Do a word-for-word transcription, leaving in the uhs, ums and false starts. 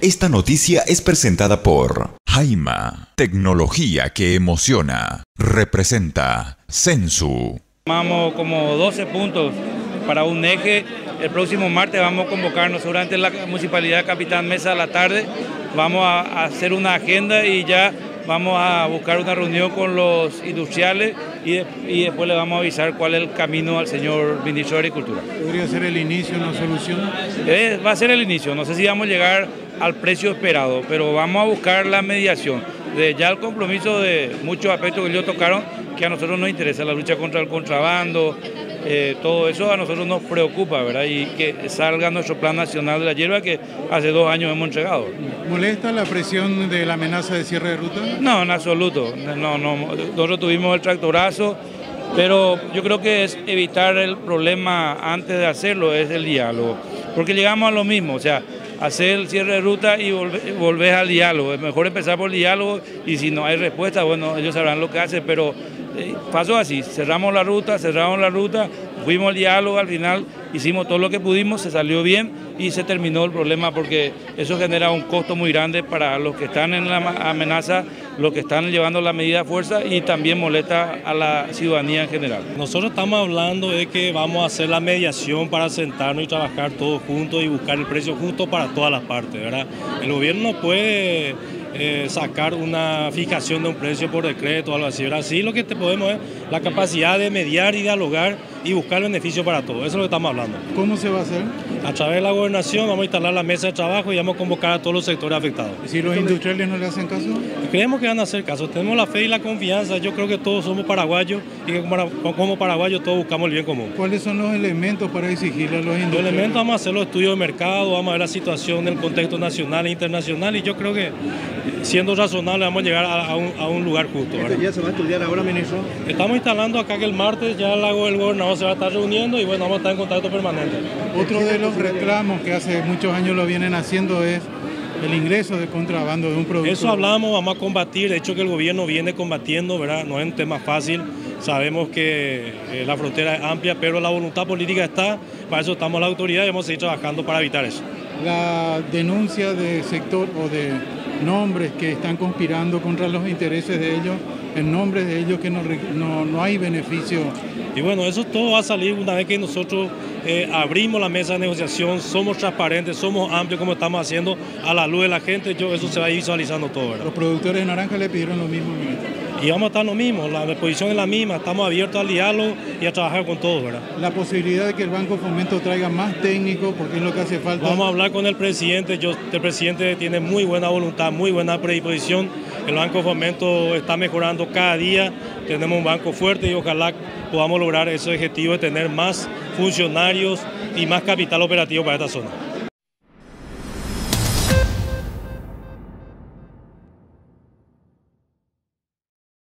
Esta noticia es presentada por Haima, tecnología que emociona. Representa Sensu. Tomamos como doce puntos para un eje. El próximo martes vamos a convocarnos seguramente en la Municipalidad de Capitán Mesa a la tarde. Vamos a hacer una agenda y ya vamos a buscar una reunión con los industriales y, de, y después le vamos a avisar cuál es el camino al señor ministro de Agricultura. ¿Podría ser el inicio, una solución? Eh, va a ser el inicio, no sé si vamos a llegar al precio esperado, pero vamos a buscar la mediación. De ya el compromiso de muchos aspectos que ellos tocaron, que a nosotros nos interesa, la lucha contra el contrabando, eh, todo eso a nosotros nos preocupa, ¿verdad? Y que salga nuestro plan nacional de la hierba que hace dos años hemos entregado. ¿Molesta la presión de la amenaza de cierre de ruta? No, en absoluto. No, no, nosotros tuvimos el tractorazo, pero yo creo que es evitar el problema antes de hacerlo, es el diálogo. Porque llegamos a lo mismo, o sea, hacer el cierre de ruta y volver, volver al diálogo. Es mejor empezar por el diálogo y si no hay respuesta, bueno, ellos sabrán lo que hacen, pero eh, pasó así, cerramos la ruta, cerramos la ruta, fuimos al diálogo, al final hicimos todo lo que pudimos, se salió bien y se terminó el problema porque eso genera un costo muy grande para los que están en la amenaza, los que están llevando la medida de fuerza y también molesta a la ciudadanía en general. Nosotros estamos hablando de que vamos a hacer la mediación para sentarnos y trabajar todos juntos y buscar el precio justo para todas las partes, ¿verdad? El gobierno no puede eh, sacar una fijación de un precio por decreto o algo así, ¿verdad? Sí, lo que te podemos es la capacidad de mediar y dialogar y buscar beneficio para todos. Eso es lo que estamos hablando. ¿Cómo se va a hacer? A través de la gobernación vamos a instalar la mesa de trabajo y vamos a convocar a todos los sectores afectados. ¿Y si los industriales no le hacen caso? Creemos que van a hacer caso. Tenemos la fe y la confianza. Yo creo que todos somos paraguayos y que como paraguayos todos buscamos el bien común. ¿Cuáles son los elementos para exigirle a los industriales? Los elementos vamos a hacer los estudios de mercado, vamos a ver la situación del contexto nacional e internacional y yo creo que siendo razonable vamos a llegar a, a, un, a un lugar justo. ¿Esto ya se va a estudiar ahora, ministro? Estamos instalando acá que el martes ya el, el gobernador se va a estar reuniendo y bueno, vamos a estar en contacto permanente. Otro de los reclamos que hace muchos años lo vienen haciendo es el ingreso de contrabando de un producto. Eso hablamos, vamos a combatir, de hecho que el gobierno viene combatiendo, ¿verdad? No es un tema fácil, sabemos que eh, la frontera es amplia, pero la voluntad política está, para eso estamos la autoridad y vamos a seguir trabajando para evitar eso. La denuncia de sector o de nombres que están conspirando contra los intereses de ellos, en nombre de ellos que no, no, no hay beneficio. Y bueno, eso todo va a salir una vez que nosotros eh, abrimos la mesa de negociación, somos transparentes, somos amplios como estamos haciendo a la luz de la gente, yo, eso se va a ir visualizando todo, ¿verdad? Los productores de naranja le pidieron lo mismo, ministro. Y vamos a estar lo mismo, la posición es la misma, estamos abiertos al diálogo y a trabajar con todos, ¿verdad? La posibilidad de que el Banco Fomento traiga más técnicos, porque es lo que hace falta. Vamos a hablar con el presidente, yo, el presidente tiene muy buena voluntad, muy buena predisposición, el Banco Fomento está mejorando cada día, tenemos un banco fuerte y ojalá podamos lograr ese objetivo de tener más funcionarios y más capital operativo para esta zona.